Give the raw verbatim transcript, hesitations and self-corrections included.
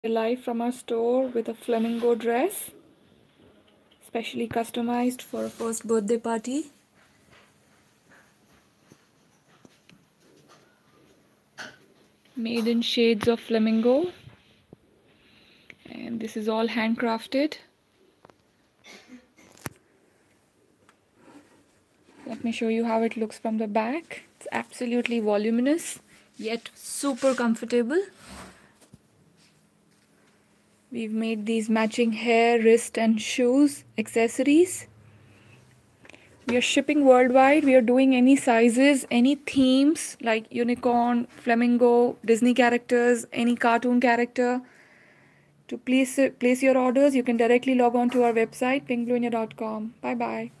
Live from our store with a flamingo dress, specially customized for a first birthday party. Made in shades of flamingo, and this is all handcrafted. Let me show you how it looks from the back. It's absolutely voluminous, yet super comfortable. We've made these matching hair, wrist and shoes accessories. We are shipping worldwide. We are doing any sizes, any themes like unicorn, flamingo, Disney characters, any cartoon character. To place, place your orders, you can directly log on to our website, pink blue india dot com. Bye bye.